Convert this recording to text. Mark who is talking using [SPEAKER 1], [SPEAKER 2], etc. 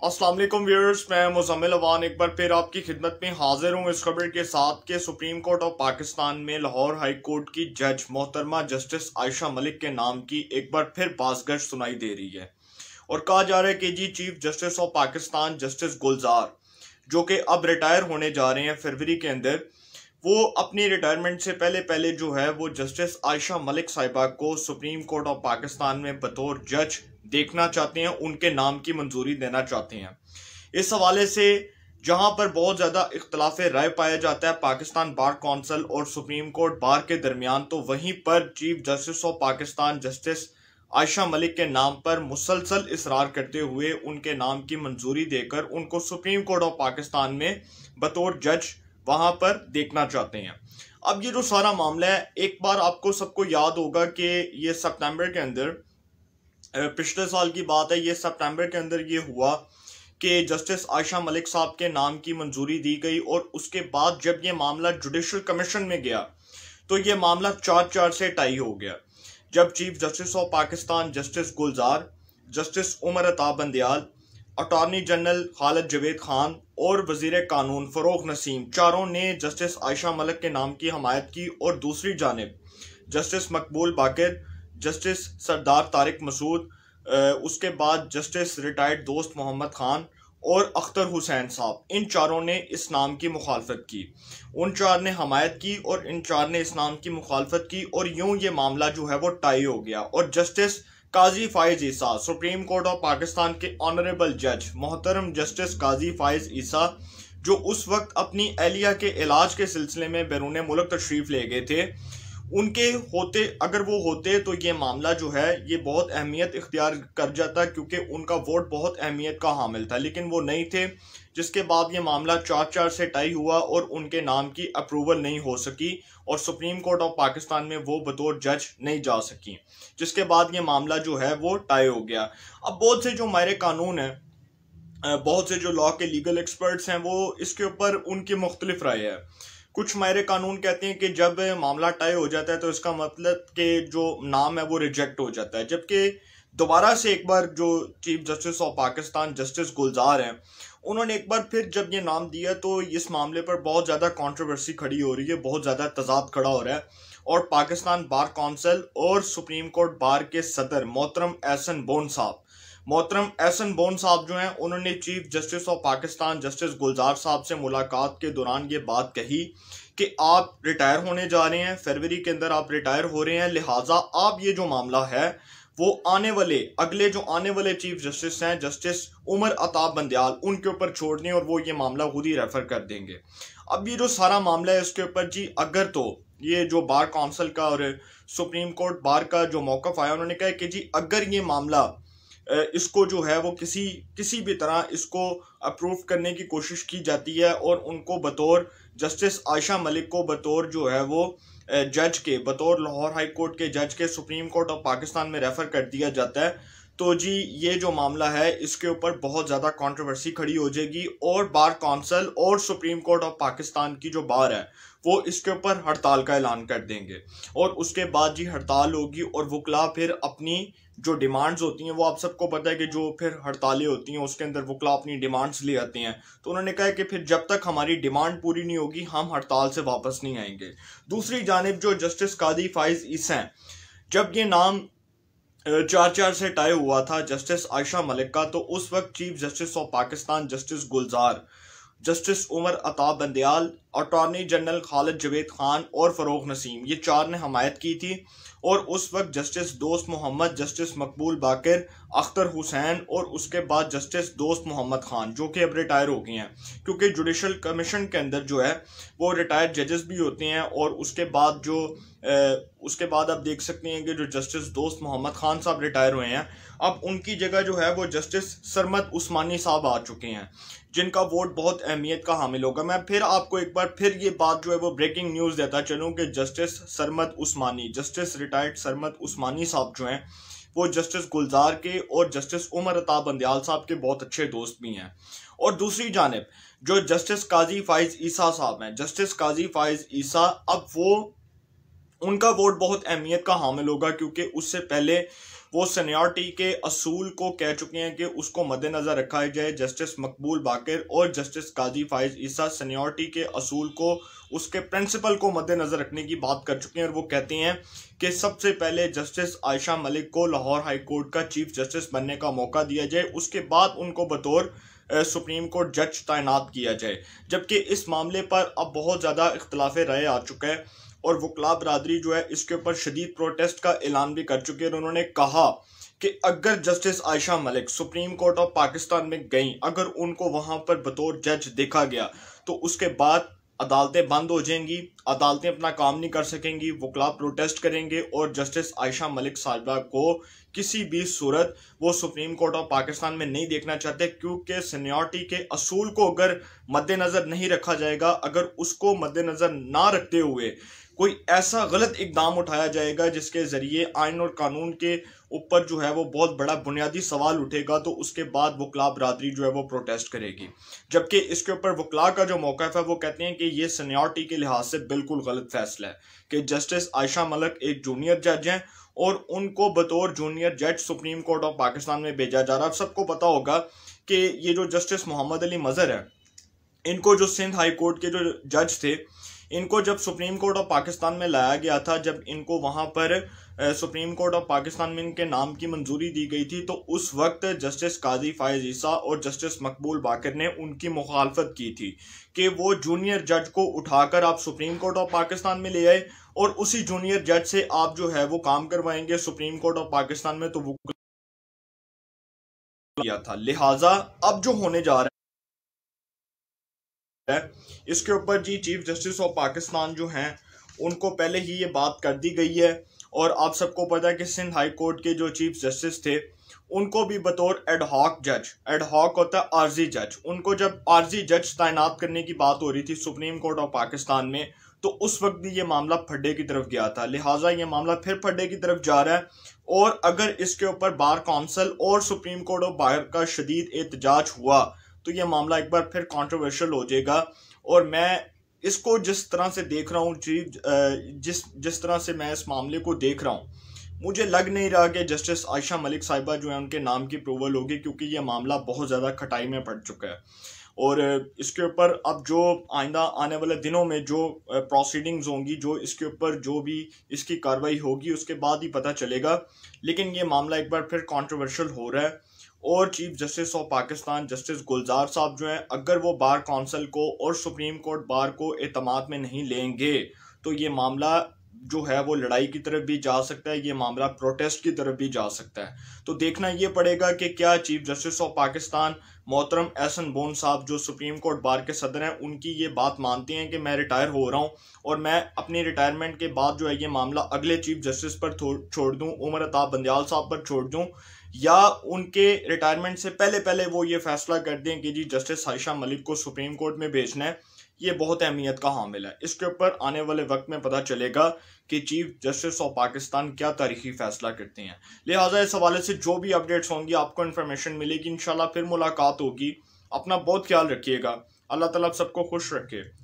[SPEAKER 1] अस्सलाम वालेकुम व्यूअर्स, मैं मुजम्मिलावान एक बार फिर आपकी खिदमत में हाजिर हूँ इस खबर के साथ कि सुप्रीम कोर्ट ऑफ पाकिस्तान में लाहौर हाई कोर्ट की जज मोहतरमा जस्टिस आयशा मलिक के नाम की एक बार फिर बाज़गश्त सुनाई दे रही है और कहा जा रहा है कि जी chief justice of Pakistan justice Gulzar जो कि अब रिटायर होने जा रहे हैं फरवरी के अंदर, वो अपनी रिटायरमेंट से पहले जो है वो जस्टिस आयशा मलिक साहिबा को सुप्रीम कोर्ट ऑफ पाकिस्तान में बतौर जज देखना चाहते हैं, उनके नाम की मंजूरी देना चाहते हैं। इस हवाले से जहां पर बहुत ज़्यादा इख्तलाफ राय पाया जाता है पाकिस्तान बार कौंसल और सुप्रीम कोर्ट बार के दरमियान, तो वहीं पर chief justice of Pakistan justice Ayesha Malik के नाम पर मुसलसल इसरार करते हुए उनके नाम की मंजूरी देकर उनको सुप्रीम कोर्ट ऑफ पाकिस्तान में बतौर जज वहां पर देखना चाहते हैं। अब ये जो सारा मामला है, एक बार आपको सबको याद होगा कि ये सितंबर के अंदर, पिछले साल की बात है, ये सितंबर के अंदर ये हुआ कि जस्टिस आयशा मलिक साहब के नाम की मंजूरी दी गई और उसके बाद जब ये मामला जुडिशल कमीशन में गया तो ये मामला 4-4 से टाई हो गया। जब chief justice of Pakistan justice Gulzar, justice Umar Ata Bandial, attorney general Khalid Javed Khan और वजीर कानून फरोग नसीम चारों ने जस्टिस आयशा मलिक के नाम की हमायत की और दूसरी जानिब जस्टिस मकबूल बाकिर, जस्टिस सरदार तारिक मसूद, उसके बाद जस्टिस रिटायर्ड दोस्त मोहम्मद खान और अख्तर हुसैन साहब, इन चारों ने इस नाम की मुखालफत की। उन चार ने हमायत की और इन चार ने इस नाम की मुखालफत की और यूं ये मामला जो है वो टाई हो गया और justice Qazi Faez Isa, supreme court of Pakistan के ऑनरेबल जज मोहतरम जस्टिस काजी फॉइज ईसा, जो उस वक्त अपनी एहलिया के इलाज के सिलसिले में बैरून मुल्क तशरीफ ले गए थे, उनके होते अगर वो होते तो ये मामला जो है ये बहुत अहमियत इख्तियार कर जाता, क्योंकि उनका वोट बहुत अहमियत का हामिल था, लेकिन वो नहीं थे, जिसके बाद ये मामला 4-4 से टाई हुआ और उनके नाम की अप्रूवल नहीं हो सकी और सुप्रीम कोर्ट ऑफ पाकिस्तान में वो बतौर जज नहीं जा सकी, जिसके बाद ये मामला जो है वो टाई हो गया। अब बहुत से जो माहिर कानून हैं, बहुत से जो लॉ के लीगल एक्सपर्ट्स हैं, वो इसके ऊपर उनकी मुख्तलिफ राय है। कुछ माहिर कानून कहते हैं कि जब मामला टाई हो जाता है तो इसका मतलब कि जो नाम है वो रिजेक्ट हो जाता है, जबकि दोबारा से एक बार जो chief justice of Pakistan justice Gulzar हैं, उन्होंने एक बार फिर जब ये नाम दिया तो इस मामले पर बहुत ज़्यादा कंट्रोवर्सी खड़ी हो रही है, बहुत ज़्यादा तजाद खड़ा हो रहा है और पाकिस्तान बार कौंसल और सुप्रीम कोर्ट बार के सदर मोहतरम एहसन बोन साहब जो हैं, उन्होंने chief justice of Pakistan justice Gulzar साहब से मुलाकात के दौरान ये बात कही कि आप रिटायर होने जा रहे हैं, फरवरी के अंदर आप रिटायर हो रहे हैं, लिहाजा आप ये जो मामला है वो आने वाले चीफ जस्टिस हैं जस्टिस उमर अता बंदियाल, उनके ऊपर छोड़ दें और वो ये मामला खुद ही रेफर कर देंगे। अब ये जो सारा मामला है इसके ऊपर जी अगर तो ये जो बार काउंसिल का और सुप्रीम कोर्ट बार का जो मौक़िफ़ आया, उन्होंने कहा कि जी अगर ये मामला इसको जो है वो किसी भी तरह इसको अप्रूव करने की कोशिश की जाती है और उनको बतौर जस्टिस आयशा मलिक को बतौर जो है वो जज के, बतौर लाहौर हाई कोर्ट के जज के सुप्रीम कोर्ट ऑफ पाकिस्तान में रेफ़र कर दिया जाता है, तो जी ये जो मामला है इसके ऊपर बहुत ज़्यादा कंट्रोवर्सी खड़ी हो जाएगी और बार कौंसल और सुप्रीम कोर्ट ऑफ पाकिस्तान की जो बार है वो इसके ऊपर हड़ताल का ऐलान कर देंगे और उसके बाद जी हड़ताल होगी और वकला फिर अपनी जो डिमांड्स होती हैं, वो आप सबको पता है कि जो फिर हड़तालें होती हैं उसके अंदर वकला अपनी डिमांड्स ले आते हैं, तो उन्होंने कहा कि फिर जब तक हमारी डिमांड पूरी नहीं होगी हम हड़ताल से वापस नहीं आएंगे। दूसरी जानिब जो जस्टिस काजी फॉइज ईसा हैं, जब ये नाम 4-4 से टाई हुआ था जस्टिस आयशा मलिक का, तो उस वक्त chief justice of Pakistan justice Gulzar, justice Umar Ata Bandial, attorney general Khalid Javed Khan और फरोग नसीम, ये चार ने हमायत की थी और उस वक्त जस्टिस दोस्त मोहम्मद, जस्टिस मकबूल बाकिर, अख्तर हुसैन और उसके बाद जस्टिस दोस्त मोहम्मद खान, जो कि अब रिटायर हो गए हैं, क्योंकि जुडिशल कमीशन के अंदर जो है वो रिटायर्ड जजेस भी होते हैं और उसके बाद आप देख सकते हैं कि जो जस्टिस दोस्त मोहम्मद खान साहब रिटायर हुए हैं, अब उनकी जगह जो है वो जस्टिस सरमद उस्मानी साहब आ चुके हैं, जिनका वोट बहुत अहमियत का हामिल होगा। मैं फिर आपको एक बार फिर ये बात जो है वो ब्रेकिंग न्यूज़ देता चलूँ कि justice Sarmad Usmani, justice retired Sarmad Usmani साहब जो हैं वो जस्टिस गुलजार के और जस्टिस उमर अता बंदियाल साहब के बहुत अच्छे दोस्त भी हैं। और दूसरी जानिब जो जस्टिस काजी फॉइज ईसा साहब हैं, जस्टिस काजी फॉइज ईसा, अब वो उनका वोट बहुत अहमियत का हामिल होगा, क्योंकि उससे पहले वो सीनियरिटी के असूल को कह चुके हैं कि उसको मद्देनजर रखा जाए। जस्टिस मकबूल बाकर और जस्टिस काजी फाइज ईसा सीनियरिटी के असूल को, उसके प्रिंसिपल को मद्देनजर रखने की बात कर चुके हैं और वो कहते हैं कि सबसे पहले जस्टिस आयशा मलिक को लाहौर हाई कोर्ट का चीफ जस्टिस बनने का मौका दिया जाए, उसके बाद उनको बतौर सुप्रीम कोर्ट जज तैनात किया जाए। जबकि इस मामले पर अब बहुत ज़्यादा इख्तलाफ राय आ चुका है और वकला बरादरी जो है इसके ऊपर शदीद प्रोटेस्ट का ऐलान भी कर चुके हैं। उन्होंने कहा कि अगर justice Ayesha Malik supreme court of Pakistan में गई, अगर उनको वहां पर बतौर जज देखा गया तो उसके बाद अदालतें बंद हो जाएंगी, अदालतें अपना काम नहीं कर सकेंगी, वकला प्रोटेस्ट करेंगे और जस्टिस आयशा मलिक साहिबा को किसी भी सूरत वो सुप्रीम कोर्ट ऑफ पाकिस्तान में नहीं देखना चाहते, क्योंकि सीनियरिटी के असूल को अगर मद्देनजर नहीं रखा जाएगा, अगर उसको मद्देनजर ना रखते हुए कोई ऐसा गलत इकदाम उठाया जाएगा जिसके जरिए आइन और कानून के ऊपर जो है वो बहुत बड़ा बुनियादी सवाल उठेगा, तो उसके बाद वकला बरादरी जो है वो प्रोटेस्ट करेगी। जबकि इसके ऊपर वकला का जो मौक़िफ़ है वो कहते हैं कि ये सीनियरिटी के लिहाज से बिल्कुल गलत फैसला है कि जस्टिस आयशा मलिक एक जूनियर जज हैं और उनको बतौर जूनियर जज सुप्रीम कोर्ट ऑफ पाकिस्तान में भेजा जा रहा है। सबको पता होगा कि ये जो जस्टिस मोहम्मद अली मजहर है, इनको जो सिंध हाई कोर्ट के जो जज थे, इनको जब सुप्रीम कोर्ट ऑफ पाकिस्तान में लाया गया था, जब इनको वहां पर सुप्रीम कोर्ट ऑफ पाकिस्तान में इनके नाम की मंजूरी दी गई थी, तो उस वक्त जस्टिस काजी फाइज ईसा और जस्टिस मकबूल बाकर ने उनकी मुखालफत की थी कि वो जूनियर जज को उठाकर आप सुप्रीम कोर्ट ऑफ पाकिस्तान में ले आए और उसी जूनियर जज से आप जो है वो काम करवाएंगे सुप्रीम कोर्ट ऑफ पाकिस्तान में। तो वो किया था, लिहाजा अब जो होने जा रहा है इसके ऊपर जी चीफ जस्टिस ऑफ पाकिस्तान जो हैं उनको पहले ही ये बात कर दी गई है और आप सबको पता है कि सिंध हाई कोर्ट के जो चीफ जस्टिस थे उनको भी बतौर एडहॉक जज, एडहॉक होता है आर्जी जज, उनको जब आर्जी जज तैनात करने की बात हो रही थी सुप्रीम कोर्ट ऑफ पाकिस्तान में, तो उस वक्त भी ये मामला फड्डे की तरफ गया था। लिहाजा ये मामला फिर फड्डे की तरफ जा रहा है और अगर इसके ऊपर बार कौंसल और सुप्रीम कोर्ट ऑफ बार का शदीद एहतजाज हुआ तो ये मामला एक बार फिर कंट्रोवर्शियल हो जाएगा। और मैं इसको जिस तरह से देख रहा हूँ, जिस तरह से मैं इस मामले को देख रहा हूँ, मुझे लग नहीं रहा कि जस्टिस आयशा मलिक साहिबा जो है उनके नाम की अप्रूवल होगी, क्योंकि ये मामला बहुत ज़्यादा खटाई में पड़ चुका है। और इसके ऊपर अब जो आइंदा आने वाले दिनों में जो प्रोसीडिंग्स होंगी, जो इसके ऊपर जो भी इसकी कार्रवाई होगी, उसके बाद ही पता चलेगा। लेकिन ये मामला एक बार फिर कंट्रोवर्शियल हो रहा है और chief justice of Pakistan justice Gulzar साहब जो हैं, अगर वो बार कौंसिल को और सुप्रीम कोर्ट बार को एतमाद में नहीं लेंगे तो ये मामला जो है वो लड़ाई की तरफ भी जा सकता है, ये मामला प्रोटेस्ट की तरफ भी जा सकता है। तो देखना ये पड़ेगा कि क्या चीफ जस्टिस ऑफ पाकिस्तान मोहतरम एहसन बोन साहब जो सुप्रीम कोर्ट बार के सदर हैं, उनकी ये बात मानते हैं कि मैं रिटायर हो रहा हूँ और मैं अपनी रिटायरमेंट के बाद जो है ये मामला अगले चीफ जस्टिस पर छोड़ दूँ, उमर अताब बंदियाल साहब पर छोड़ दूँ, या उनके रिटायरमेंट से पहले वो ये फैसला कर दें कि जी जस्टिस आयशा मलिक को सुप्रीम कोर्ट में भेजना है। ये बहुत अहमियत का हामिल है। इसके ऊपर आने वाले वक्त में पता चलेगा कि चीफ जस्टिस ऑफ पाकिस्तान क्या तारीखी फैसला करते हैं। लिहाजा इस हवाले से जो भी अपडेट्स होंगी आपको इन्फॉर्मेशन मिलेगी। इंशाल्लाह फिर मुलाकात होगी। अपना बहुत ख्याल रखिएगा। अल्लाह ताला सबको खुश रखे।